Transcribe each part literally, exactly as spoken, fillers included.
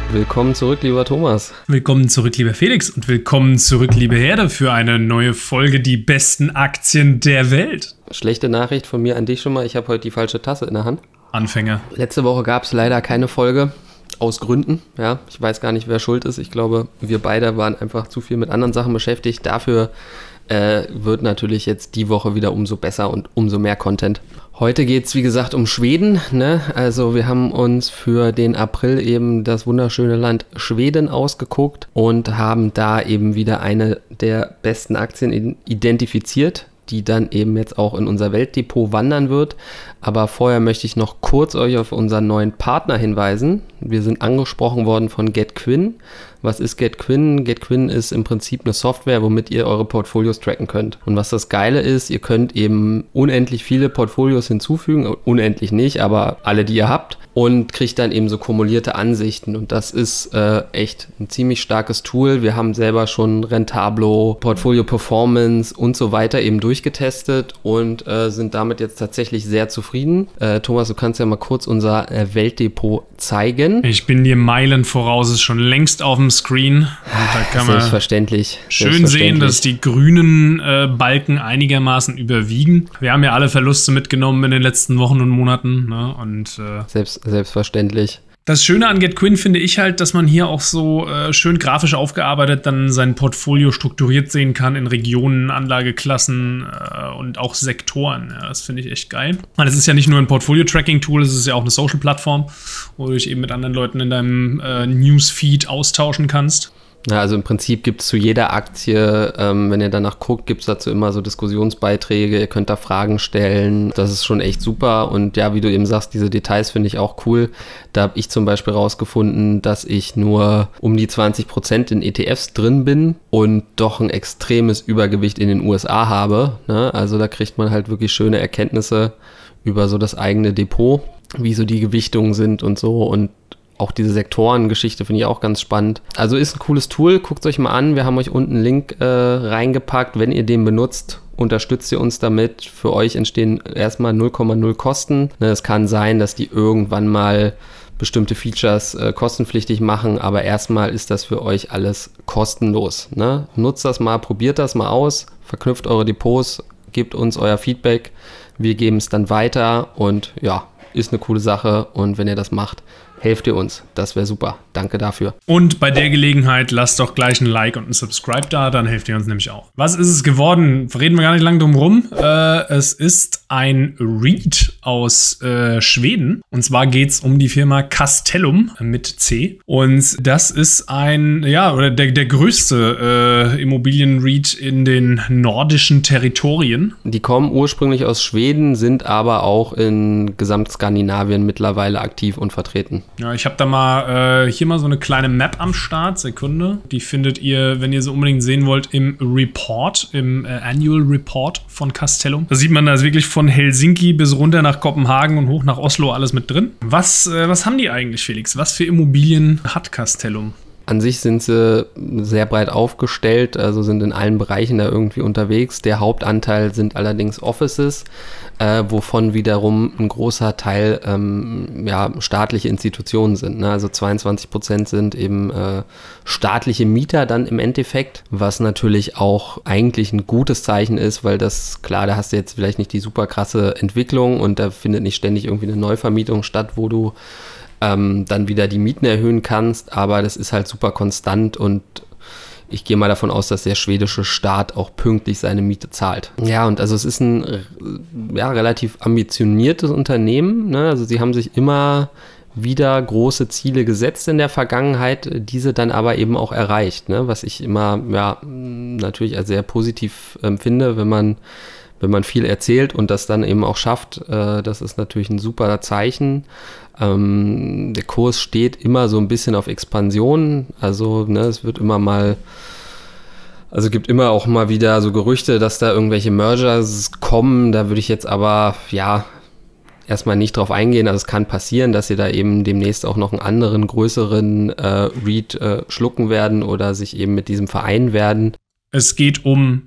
Willkommen zurück, lieber Thomas. Willkommen zurück, lieber Felix. Und willkommen zurück, liebe Herde, für eine neue Folge Die besten Aktien der Welt. Schlechte Nachricht von mir an dich schon mal. Ich habe heute die falsche Tasse in der Hand. Anfänger. Letzte Woche gab es leider keine Folge. Aus Gründen, ja. Ich weiß gar nicht, wer schuld ist. Ich glaube, wir beide waren einfach zu viel mit anderen Sachen beschäftigt. Dafür äh, wird natürlich jetzt die Woche wieder umso besser und umso mehr Content. Heute geht es, wie gesagt, um Schweden, ne? Also wir haben uns für den April eben das wunderschöne Land Schweden ausgeguckt und haben da eben wieder eine der besten Aktien identifiziert, die dann eben jetzt auch in unser Weltdepot wandern wird. Aber vorher möchte ich noch kurz euch auf unseren neuen Partner hinweisen. Wir sind angesprochen worden von GetQuinn. Was ist GetQuinn? GetQuinn ist im Prinzip eine Software, womit ihr eure Portfolios tracken könnt. Und was das Geile ist, ihr könnt eben unendlich viele Portfolios hinzufügen, unendlich nicht, aber alle, die ihr habt, und kriegt dann eben so kumulierte Ansichten. Und das ist äh, echt ein ziemlich starkes Tool. Wir haben selber schon Rentablo, Portfolio Performance und so weiter eben durchgetestet und äh, sind damit jetzt tatsächlich sehr zufrieden. Äh, Thomas, du kannst ja mal kurz unser äh, Weltdepot zeigen. Ich bin dir Meilen voraus, ist schon längst auf dem Screen. Und da kann man selbstverständlich. schön selbstverständlich. sehen, dass die grünen äh, Balken einigermaßen überwiegen. Wir haben ja alle Verluste mitgenommen in den letzten Wochen und Monaten. Ne? Und, äh, Selbst, selbstverständlich. Das Schöne an GetQuinn finde ich halt, dass man hier auch so äh, schön grafisch aufgearbeitet dann sein Portfolio strukturiert sehen kann in Regionen, Anlageklassen äh, und auch Sektoren. Ja, das finde ich echt geil. Weil es ist ja nicht nur ein Portfolio-Tracking-Tool, es ist ja auch eine Social-Plattform, wo du dich eben mit anderen Leuten in deinem äh, Newsfeed austauschen kannst. Ja, also im Prinzip gibt es zu jeder Aktie, ähm, wenn ihr danach guckt, gibt es dazu immer so Diskussionsbeiträge, ihr könnt da Fragen stellen, das ist schon echt super und ja, wie du eben sagst, diese Details finde ich auch cool. Da habe ich zum Beispiel rausgefunden, dass ich nur um die zwanzig Prozent in E T Fs drin bin und doch ein extremes Übergewicht in den U S A habe, ne? Also da kriegt man halt wirklich schöne Erkenntnisse über so das eigene Depot, wie so die Gewichtungen sind und so und auch diese Sektorengeschichte finde ich auch ganz spannend. Also ist ein cooles Tool, guckt es euch mal an. Wir haben euch unten einen Link äh, reingepackt. Wenn ihr den benutzt, unterstützt ihr uns damit. Für euch entstehen erstmal null Komma null Kosten. Ne, es kann sein, dass die irgendwann mal bestimmte Features äh, kostenpflichtig machen, aber erstmal ist das für euch alles kostenlos. Ne? Nutzt das mal, probiert das mal aus, verknüpft eure Depots, gebt uns euer Feedback. Wir geben es dann weiter und ja, ist eine coole Sache und wenn ihr das macht, helft ihr uns. Das wäre super. Danke dafür. Und bei der Gelegenheit lasst doch gleich ein Like und ein Subscribe da, dann helft ihr uns nämlich auch. Was ist es geworden? Reden wir gar nicht lange drum rum. Äh, es ist ein REIT aus äh, Schweden. Und zwar geht es um die Firma Castellum mit C. Und das ist ein, ja, oder der, der größte äh, Immobilien-REIT in den nordischen Territorien. Die kommen ursprünglich aus Schweden, sind aber auch in Gesamtskandinavien mittlerweile aktiv und vertreten. Ja, ich habe da mal äh, hier mal so eine kleine Map am Start. Sekunde. Die findet ihr, wenn ihr sie unbedingt sehen wollt, im Report, im äh, Annual Report von Castellum. Da sieht man da wirklich von Helsinki bis runter nach Kopenhagen und hoch nach Oslo alles mit drin. Was, äh, was haben die eigentlich, Felix? Was für Immobilien hat Castellum? An sich sind sie sehr breit aufgestellt, also sind in allen Bereichen da irgendwie unterwegs. Der Hauptanteil sind allerdings Offices, äh, wovon wiederum ein großer Teil ähm, ja, staatliche Institutionen sind. Ne? Also zweiundzwanzig Prozent sind eben äh, staatliche Mieter dann im Endeffekt, was natürlich auch eigentlich ein gutes Zeichen ist, weil das, klar, da hast du jetzt vielleicht nicht die super krasse Entwicklung und da findet nicht ständig irgendwie eine Neuvermietung statt, wo du Ähm, dann wieder die Mieten erhöhen kannst, aber das ist halt super konstant und ich gehe mal davon aus, dass der schwedische Staat auch pünktlich seine Miete zahlt. Ja, und also es ist ein ja, relativ ambitioniertes Unternehmen, ne? Also sie haben sich immer wieder große Ziele gesetzt in der Vergangenheit, diese dann aber eben auch erreicht, ne? Was ich immer ja natürlich als sehr positiv empfinde, wenn man wenn man viel erzählt und das dann eben auch schafft, äh, das ist natürlich ein super Zeichen. Ähm, der Kurs steht immer so ein bisschen auf Expansion, also ne, es wird immer mal, also gibt immer auch mal wieder so Gerüchte, dass da irgendwelche Mergers kommen, da würde ich jetzt aber, ja, erstmal nicht drauf eingehen, also es kann passieren, dass sie da eben demnächst auch noch einen anderen, größeren äh, REIT äh, schlucken werden oder sich eben mit diesem vereinen werden. Es geht um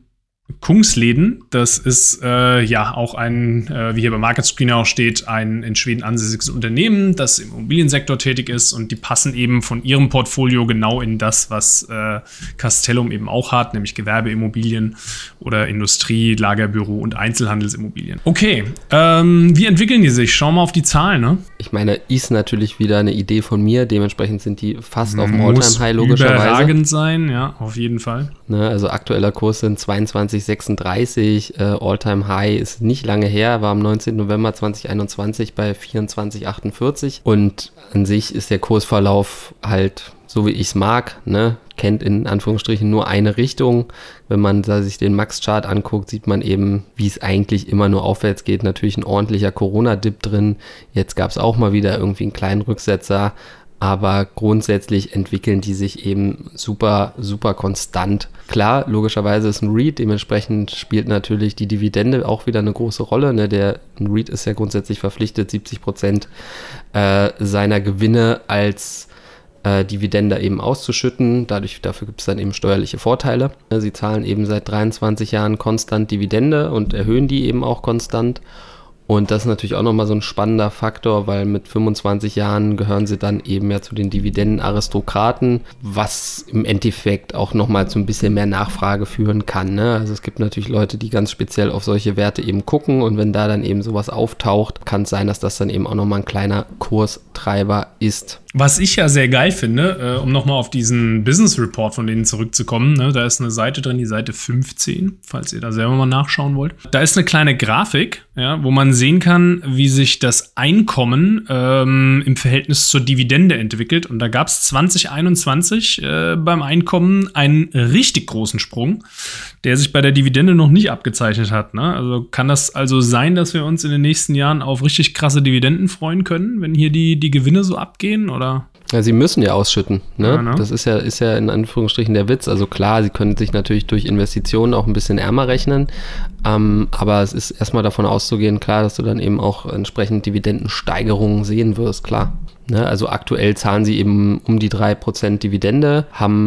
Kungsleden. Das ist äh, ja auch ein, äh, wie hier bei Market Screener auch steht, ein in Schweden ansässiges Unternehmen, das im Immobiliensektor tätig ist, und die passen eben von ihrem Portfolio genau in das, was äh, Castellum eben auch hat, nämlich Gewerbeimmobilien oder Industrie, Lagerbüro und Einzelhandelsimmobilien. Okay, ähm, wie entwickeln die sich? Schauen wir auf die Zahlen, ne? Ich meine, ist natürlich wieder eine Idee von mir, dementsprechend sind die fast auf dem All-Time-High logischerweise. Muss überragend sein, ja, auf jeden Fall. Ne, also aktueller Kurs sind zweiundzwanzig Komma sechsunddreißig, äh, All-Time-High ist nicht lange her, war am neunzehnten November zweitausendeinundzwanzig bei vierundzwanzig Komma achtundvierzig, und an sich ist der Kursverlauf halt so, wie ich es mag, ne? Kennt in Anführungsstrichen nur eine Richtung. Wenn man da sich den Max-Chart anguckt, sieht man eben, wie es eigentlich immer nur aufwärts geht. Natürlich ein ordentlicher Corona-Dip drin. Jetzt gab es auch mal wieder irgendwie einen kleinen Rücksetzer. Aber grundsätzlich entwickeln die sich eben super, super konstant. Klar, logischerweise ist ein REIT, dementsprechend spielt natürlich die Dividende auch wieder eine große Rolle. Ne? Der, ein REIT ist ja grundsätzlich verpflichtet, siebzig Prozent äh, seiner Gewinne als äh, Dividende eben auszuschütten. Dadurch, dafür gibt es dann eben steuerliche Vorteile. Sie zahlen eben seit dreiundzwanzig Jahren konstant Dividende und erhöhen die eben auch konstant. Und das ist natürlich auch nochmal so ein spannender Faktor, weil mit fünfundzwanzig Jahren gehören sie dann eben ja zu den Dividendenaristokraten, was im Endeffekt auch nochmal zu ein bisschen mehr Nachfrage führen kann. Ne? Also es gibt natürlich Leute, die ganz speziell auf solche Werte eben gucken, und wenn da dann eben sowas auftaucht, kann es sein, dass das dann eben auch nochmal ein kleiner Kurstreiber ist. Was ich ja sehr geil finde, äh, um nochmal auf diesen Business Report von denen zurückzukommen, ne, da ist eine Seite drin, die Seite fünfzehn, falls ihr da selber mal nachschauen wollt. Da ist eine kleine Grafik, ja, wo man sehen kann, wie sich das Einkommen ähm, im Verhältnis zur Dividende entwickelt. Und da gab es zwanzig einundzwanzig äh, beim Einkommen einen richtig großen Sprung, der sich bei der Dividende noch nicht abgezeichnet hat. Ne? Also kann das also sein, dass wir uns in den nächsten Jahren auf richtig krasse Dividenden freuen können, wenn hier die, die Gewinne so abgehen, oder? Ja, sie müssen ja ausschütten. Ne? Ja, ne? Das ist ja, ist ja in Anführungsstrichen der Witz. Also klar, sie können sich natürlich durch Investitionen auch ein bisschen ärmer rechnen. Ähm, aber es ist erstmal davon auszugehen, klar, dass du dann eben auch entsprechend Dividendensteigerungen sehen wirst, klar. Ne? Also aktuell zahlen sie eben um die drei Prozent Dividende,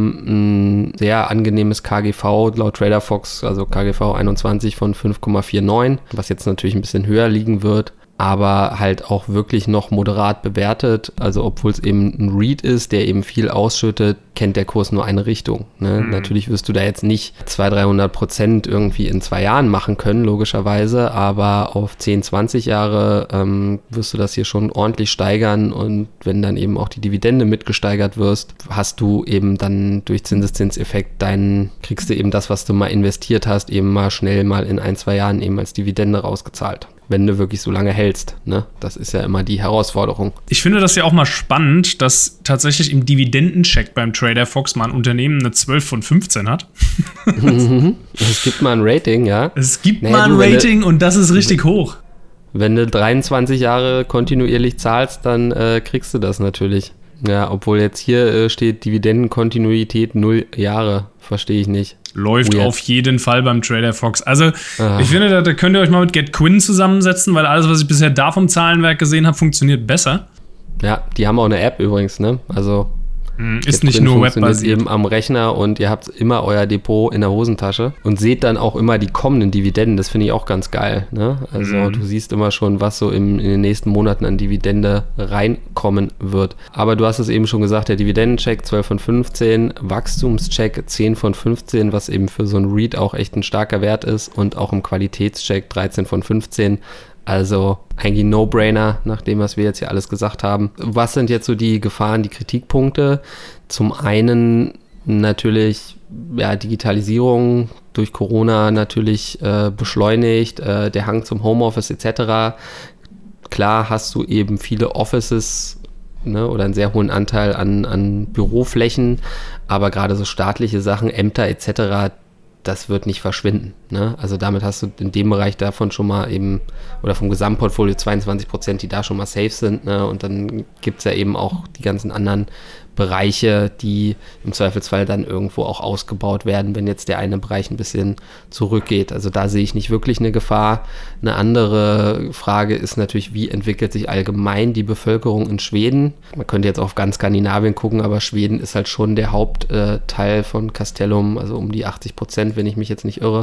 haben ein sehr angenehmes K G V laut TraderFox, also K G V einundzwanzig von fünf Komma neunundvierzig, was jetzt natürlich ein bisschen höher liegen wird, aber halt auch wirklich noch moderat bewertet. Also obwohl es eben ein REIT ist, der eben viel ausschüttet, kennt der Kurs nur eine Richtung. Ne? Mhm. Natürlich wirst du da jetzt nicht zweihundert, dreihundert Prozent irgendwie in zwei Jahren machen können, logischerweise, aber auf zehn, zwanzig Jahre ähm, wirst du das hier schon ordentlich steigern, und wenn dann eben auch die Dividende mitgesteigert wirst, hast du eben dann durch Zinseszinseffekt deinen, kriegst du eben das, was du mal investiert hast, eben mal schnell mal in ein, zwei Jahren eben als Dividende rausgezahlt. Wenn du wirklich so lange hältst, ne? Das ist ja immer die Herausforderung. Ich finde das ja auch mal spannend, dass tatsächlich im Dividendencheck beim TraderFox mal ein Unternehmen eine zwölf von fünfzehn hat. Es gibt mal ein Rating, ja. Es gibt naja, mal ein du, Rating du, und das ist richtig hoch. Wenn du dreiundzwanzig Jahre kontinuierlich zahlst, dann äh, kriegst du das natürlich. Ja, obwohl jetzt hier äh, steht Dividendenkontinuität null Jahre. Verstehe ich nicht. Läuft Weird. Auf jeden Fall beim TraderFox. Also, Ach. ich finde, da, da könnt ihr euch mal mit GetQuinn zusammensetzen, weil alles, was ich bisher da vom Zahlenwerk gesehen habe, funktioniert besser. Ja, die haben auch eine App übrigens, ne? Also, ist nicht nur webbasiert. Eben am Rechner, und ihr habt immer euer Depot in der Hosentasche und seht dann auch immer die kommenden Dividenden. Das finde ich auch ganz geil. Ne? Also mhm. du siehst immer schon, was so im, in den nächsten Monaten an Dividende reinkommen wird. Aber du hast es eben schon gesagt, der Dividendencheck zwölf von fünfzehn, Wachstumscheck zehn von fünfzehn, was eben für so ein REIT auch echt ein starker Wert ist, und auch im Qualitätscheck dreizehn von fünfzehn. Also eigentlich ein No-Brainer, nach dem, was wir jetzt hier alles gesagt haben. Was sind jetzt so die Gefahren, die Kritikpunkte? Zum einen natürlich ja, Digitalisierung durch Corona natürlich äh, beschleunigt, äh, der Hang zum Homeoffice et cetera. Klar hast du eben viele Offices, ne, oder einen sehr hohen Anteil an, an Büroflächen, aber gerade so staatliche Sachen, Ämter et cetera, das wird nicht verschwinden. Ne? Also damit hast du in dem Bereich davon schon mal eben, oder vom Gesamtportfolio zweiundzwanzig Prozent, die da schon mal safe sind. Ne? Und dann gibt es ja eben auch die ganzen anderen Bereiche, die im Zweifelsfall dann irgendwo auch ausgebaut werden, wenn jetzt der eine Bereich ein bisschen zurückgeht. Also da sehe ich nicht wirklich eine Gefahr. Eine andere Frage ist natürlich, wie entwickelt sich allgemein die Bevölkerung in Schweden? Man könnte jetzt auf ganz Skandinavien gucken, aber Schweden ist halt schon der Hauptteil von Castellum, also um die achtzig Prozent, wenn ich mich jetzt nicht irre.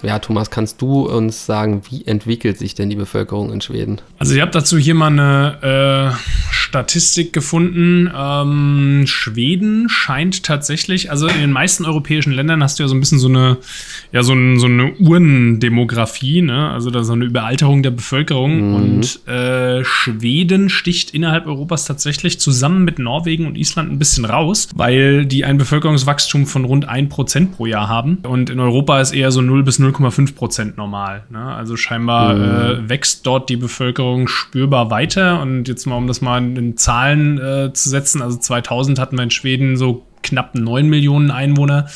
ja, Thomas, kannst du uns sagen, wie entwickelt sich denn die Bevölkerung in Schweden? Also ich habe dazu hier mal eine äh, Statistik gefunden. Ähm, Schweden scheint tatsächlich, also in den meisten europäischen Ländern hast du ja so ein bisschen so eine, ja, so, ein, so eine Urnendemografie, ne? Also da so eine Überalterung der Bevölkerung. Mhm. Und äh, Schweden sticht innerhalb Europas tatsächlich zusammen mit Norwegen und Island ein bisschen raus, weil die ein Bevölkerungswachstum von rund ein Prozent pro Jahr haben. Und in Europa ist eher so null bis null Komma fünf Prozent normal. Ne? Also scheinbar mhm. äh, wächst dort die Bevölkerung spürbar weiter. Und jetzt mal, um das mal in Zahlen äh, zu setzen, also zweitausend hatten wir in Schweden so knapp neun Millionen Einwohner.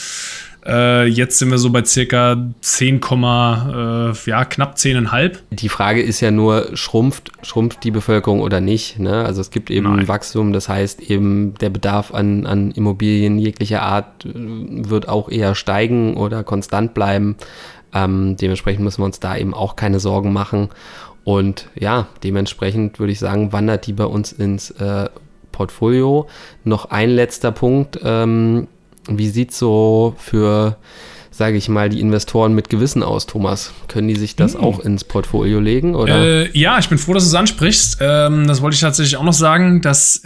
Äh, jetzt sind wir so bei circa zehn, äh, ja, knapp zehn Komma fünf. Die Frage ist ja nur, schrumpft, schrumpft die Bevölkerung oder nicht? Ne? Also es gibt eben Nein. ein Wachstum, das heißt eben der Bedarf an, an Immobilien jeglicher Art wird auch eher steigen oder konstant bleiben. Ähm, dementsprechend müssen wir uns da eben auch keine Sorgen machen. Und ja, dementsprechend würde ich sagen, wandert die bei uns ins äh, Portfolio. Noch ein letzter Punkt. Ähm, Wie sieht es so für, sage ich mal, die Investoren mit Gewissen aus, Thomas? Können die sich das hm. auch ins Portfolio legen? Oder? Äh, ja, ich bin froh, dass du es ansprichst. Ähm, das wollte ich tatsächlich auch noch sagen, dass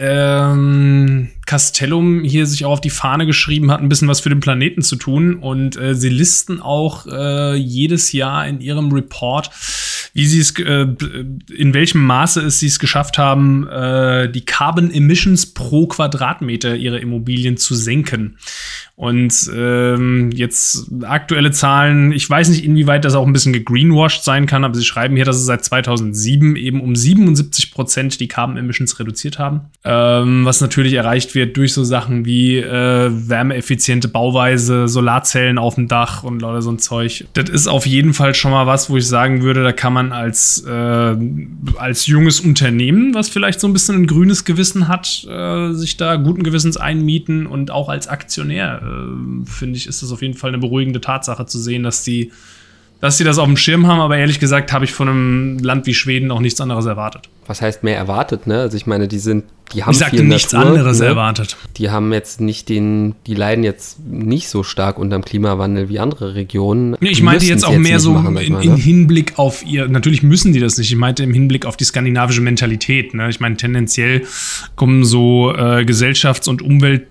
ähm, Castellum hier sich auch auf die Fahne geschrieben hat, ein bisschen was für den Planeten zu tun. Und äh, sie listen auch äh, jedes Jahr in ihrem Report, wie sie es, äh, in welchem Maße es sie es geschafft haben, äh, die Carbon Emissions pro Quadratmeter ihrer Immobilien zu senken. Und ähm, jetzt aktuelle Zahlen, ich weiß nicht, inwieweit das auch ein bisschen gegreenwashed sein kann, aber sie schreiben hier, dass sie seit zweitausendsieben eben um siebenundsiebzig Prozent die Carbon Emissions reduziert haben. Ähm, was natürlich erreicht wird durch so Sachen wie äh, wärmeeffiziente Bauweise, Solarzellen auf dem Dach und lauter so ein Zeug. Das ist auf jeden Fall schon mal was, wo ich sagen würde, da kann man als, äh, als junges Unternehmen, was vielleicht so ein bisschen ein grünes Gewissen hat, äh, sich da guten Gewissens einmieten, und auch als Aktionär äh, finde ich, ist das auf jeden Fall eine beruhigende Tatsache zu sehen, dass die, dass die das auf dem Schirm haben, aber ehrlich gesagt habe ich von einem Land wie Schweden auch nichts anderes erwartet. Was heißt mehr erwartet, ne? Also ich meine, die sind, die haben ich sagte viel nichts Natur, anderes ne? erwartet. Die haben jetzt nicht den, die leiden jetzt nicht so stark unter dem Klimawandel wie andere Regionen. Nee, ich die meinte jetzt auch jetzt mehr so machen, in, in Hinblick auf ihr, natürlich müssen die das nicht, ich meinte im Hinblick auf die skandinavische Mentalität, ne? Ich meine, tendenziell kommen so äh, Gesellschafts- und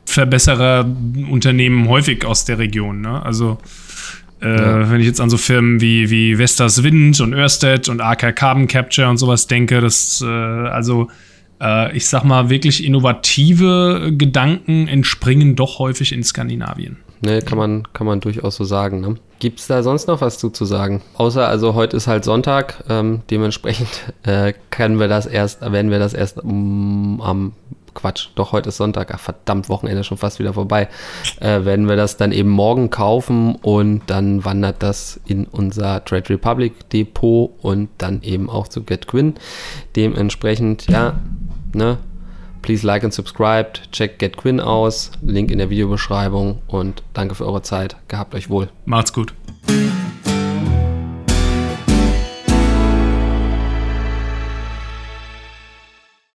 Umweltverbesserer-Unternehmen häufig aus der Region, ne? Also Äh, ja. Wenn ich jetzt an so Firmen wie, wie Vestas Wind und Ørsted und A K Carbon Capture und sowas denke, das, äh, also äh, ich sag mal, wirklich innovative Gedanken entspringen doch häufig in Skandinavien. Ne, kann man, kann man durchaus so sagen, ne? Gibt es da sonst noch was zu, zu sagen? Außer, also heute ist halt Sonntag, ähm, dementsprechend äh, können wir das erst, werden wir das erst um, am Quatsch, doch heute ist Sonntag, ach verdammt, Wochenende schon fast wieder vorbei, äh, werden wir das dann eben morgen kaufen und dann wandert das in unser Trade Republic Depot und dann eben auch zu GetQuinn. Dementsprechend, ja, ne, please like and subscribe, check GetQuinn aus, Link in der Videobeschreibung und danke für eure Zeit, gehabt euch wohl. Macht's gut.